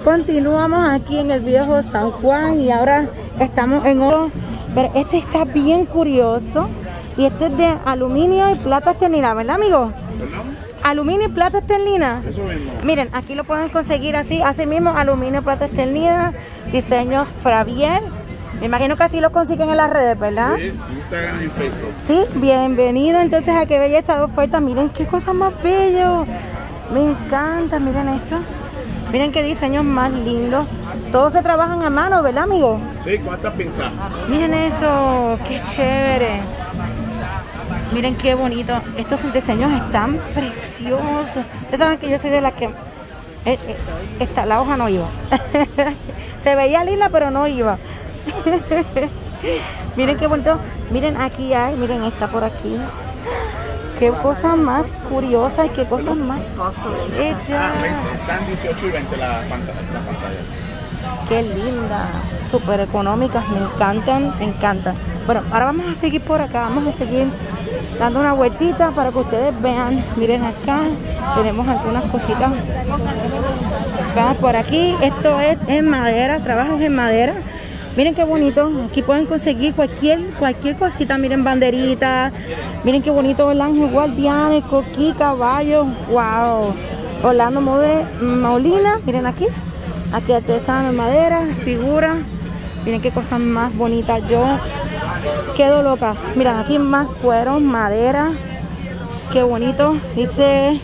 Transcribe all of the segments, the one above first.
Continuamos aquí en el viejo San Juan y ahora estamos en otro. Pero este está bien curioso y este es de aluminio y plata esterlina, ¿verdad, amigo? ¿Perdón? Aluminio y plata esterlina. Eso mismo. Miren, aquí lo pueden conseguir así mismo, aluminio, plata esterlina, diseños Fravier. Me imagino que así lo consiguen en las redes, ¿verdad? Sí, Instagram y Facebook. Sí, bienvenido entonces a Qué Belleza de Oferta. Miren qué cosa más bello. Me encanta, miren esto. Miren qué diseños más lindos. Todos se trabajan a mano, ¿verdad, amigo? Sí, ¿cuántas pinzas? Miren eso, qué chévere. Miren qué bonito. Estos diseños están preciosos. Ustedes saben que yo soy de las que... la hoja no iba. Se veía linda, pero no iba. Miren qué bonito. Miren, aquí hay, miren, está por aquí. Qué cosa más curiosa y qué cosas más bellas. Están 18 y 20 las pantallas. Qué linda, súper económicas, me encantan, me encantan. Bueno, ahora vamos a seguir por acá, vamos a seguir dando una vueltita para que ustedes vean. Miren acá, tenemos algunas cositas. Vamos por aquí, esto es en madera, trabajos en madera. Miren qué bonito, aquí pueden conseguir cualquier cosita, miren banderitas, miren qué bonito el ángel guardianes, coquí, caballo, wow. Orlando Molina, miren aquí artesano en madera, figuras, miren qué cosas más bonitas, yo quedo loca. Miren aquí más cueros, madera, qué bonito, dice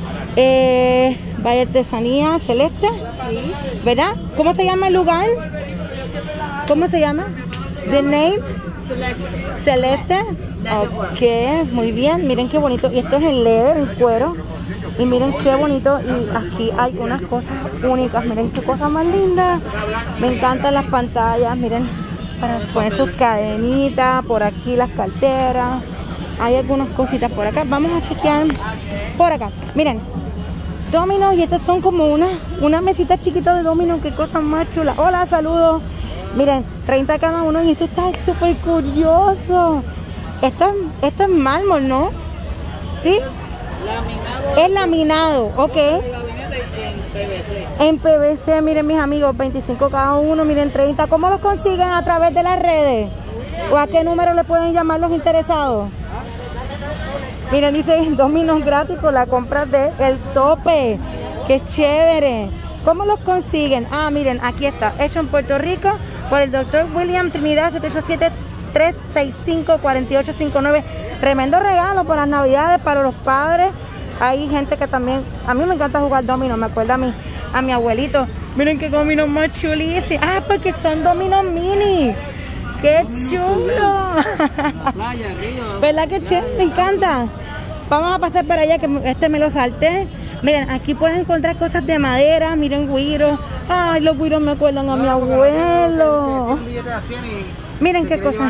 Valle Artesanía Celeste, ¿verdad? ¿Cómo se llama el lugar? ¿Cómo se llama? The name? Celeste. Ok, muy bien. Miren qué bonito. Y esto es en leather, en cuero. Y miren qué bonito. Y aquí hay unas cosas únicas. Miren qué cosas más lindas. Me encantan las pantallas. Miren, para poner sus cadenitas. Por aquí las carteras. Hay algunas cositas por acá. Vamos a chequear por acá. Miren. Dominos. Y estas son como una mesita chiquita de dominos. Qué cosas más chulas. Hola, saludos. Miren, 30 cada uno y esto está súper curioso. Esto es mármol, ¿no? ¿Sí? Laminado. Es laminado, ok. En PVC, miren mis amigos, 25 cada uno, miren 30. ¿Cómo los consiguen? ¿A través de las redes? ¿O a qué número le pueden llamar los interesados? Miren, dice dominos gratis con la compra de El Tope. ¡Qué chévere! ¿Cómo los consiguen? Ah, miren, aquí está, hecho en Puerto Rico por el doctor William Trinidad, 787-365-4859. Tremendo regalo para las navidades, para los padres. Hay gente que también, a mí me encanta jugar dominos, me acuerda a mi abuelito. Miren qué dominos más chulísimos. Ah, porque son dominos mini. ¡Qué chulo! ¿Verdad que chévere? Me encanta. Vamos a pasar para allá, que me lo salté. Miren, aquí pueden encontrar cosas de madera. Miren, güiros. Ay, los güiros me acuerdan a mi abuelo. Miren qué cosas.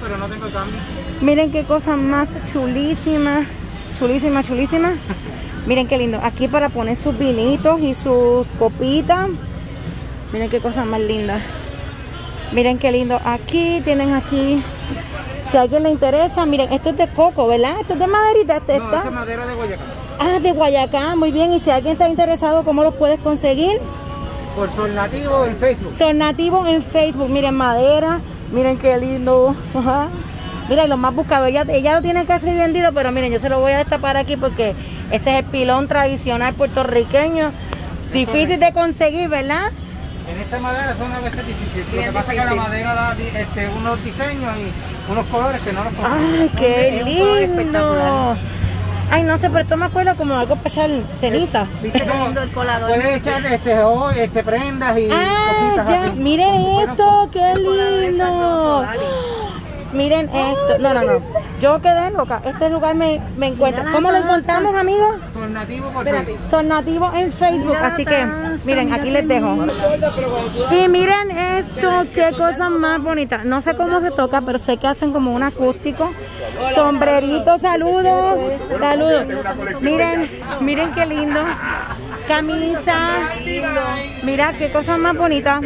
Miren qué cosas más chulísimas. Chulísimas, chulísimas. Miren qué lindo. Aquí para poner sus vinitos y sus copitas. Miren qué cosas más lindas. Miren qué lindo. Aquí tienen aquí. Si a alguien le interesa, miren, esto es de coco, ¿verdad? Esto es de maderita. No, esta es madera de Guayacán. Ah, de Guayacán, muy bien. Y si alguien está interesado, ¿cómo los puedes conseguir? Por Sol Nativo en Facebook. Sol Nativo en Facebook. Miren, madera. Miren qué lindo. Ajá. Miren, lo más buscado. Ella lo tiene casi vendido, pero miren, yo se lo voy a destapar aquí porque ese es el pilón tradicional puertorriqueño. Difícil de conseguir, ¿verdad? En esta madera son a veces difíciles. Lo que pasa es que la madera da unos diseños y unos colores que no los conocen. ¡Ay, qué lindo! Ay, no sé, pero esto me acuerda como algo para echar ceniza. ¿Viste qué lindo el colador? Puedes echar prendas y cositas ya. así. Miren esto, qué lindo. Miren esto. No. Yo quedé loca. Este lugar me encuentra. ¿Cómo lo encontramos, amigos? Son Nativo por Facebook. Son Nativos en Facebook. Así que, miren, aquí les dejo. Y miren esto, qué cosa más bonita. No sé cómo se toca, pero sé que hacen como un acústico. Sombrerito, saludos. Saludos. Miren qué lindo. Camisa. Mira qué cosa más bonita.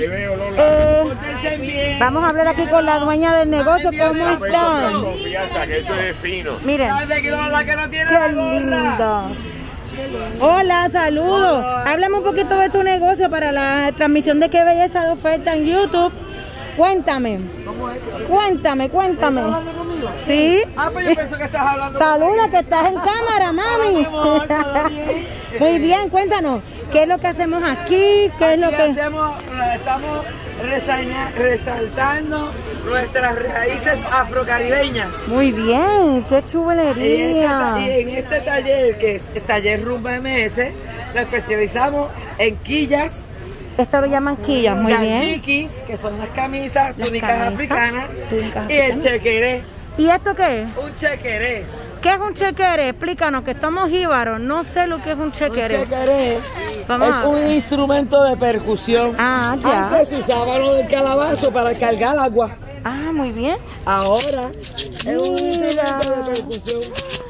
Vamos a hablar aquí con la dueña del negocio. ¿Cómo están? Confianza, que eso es fino. Miren, qué lindo. Hola, saludos. Háblame un poquito de tu negocio para la transmisión de Qué Belleza de Oferta en YouTube. Cuéntame. Cuéntame. ¿Estás hablando conmigo? Sí. Pues yo pienso que estás hablando Saluda, que estás en cámara, mami. Hola, mi amor, ¿todo bien? Muy bien, cuéntanos. ¿Qué es lo que hacemos aquí? ¿Qué es lo que hacemos? Estamos resaltando nuestras raíces afrocaribeñas. Muy bien, qué chulería. Y en este taller, que es el taller Rumba MS, nos especializamos en quillas. Esto lo llaman quillas, muy bien. Chiquis, que son las camisas, túnicas africanas, y el africanas. chequeré. ¿Y esto qué es? Un chequeré. ¿Qué es un chequere? Explícanos, que estamos jíbaros. No sé lo que es un chequere. Un chequeré Vamos es a un ver. instrumento de percusión. Ah, ya. Antes se usaba lo del calabazo para cargar agua. Ah, muy bien. Ahora es un instrumento de percusión.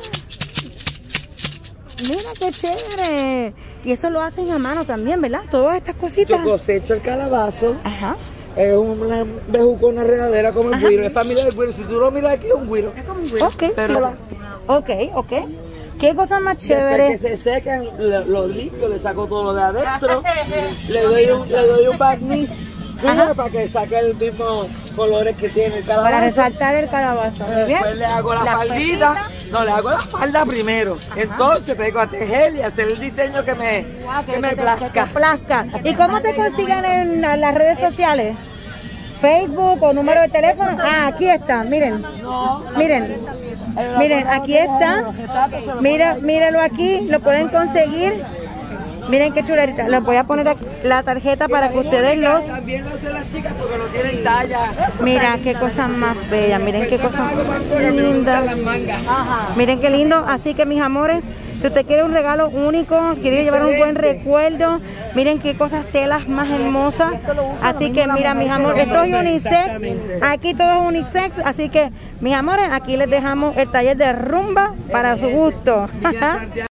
Mira qué chévere. Y eso lo hacen a mano también, ¿verdad? Todas estas cositas. Yo cosecho el calabazo. Ajá. Es una bejucona enredadera como el güiro. Es familia del güiro. Si tú lo miras aquí es un güiro. Ok, Pero sí. Ok. ¿Qué cosa más después chévere? que se secan, los limpio, le saco todo lo de adentro. le doy un barniz para que saque el mismo colores que tiene el calabazo. Para resaltar el calabazo. Muy bien. Después le hago la faldita. No, le hago la falda primero. Entonces pego a tejer y hacer el diseño que me plazca. plazca. ¿Y cómo te consiguen en las redes sociales? ¿Facebook o número de teléfono? Ah, aquí está, miren. Miren, aquí está. Míralo aquí, lo pueden conseguir. Miren qué chulerita. Les voy a poner aquí la tarjeta para que ustedes los... También lo hacen las chicas porque no tienen talla. Mira qué cosa más bella, miren qué cosa linda. Miren qué lindo. Así que mis amores, si usted quiere un regalo único, quiere llevar un buen recuerdo, miren qué cosas, telas más hermosas. Así que mira, mis amores, esto es unisex. Aquí todo es unisex. Así que mis amores, aquí les dejamos el taller de rumba para su gusto.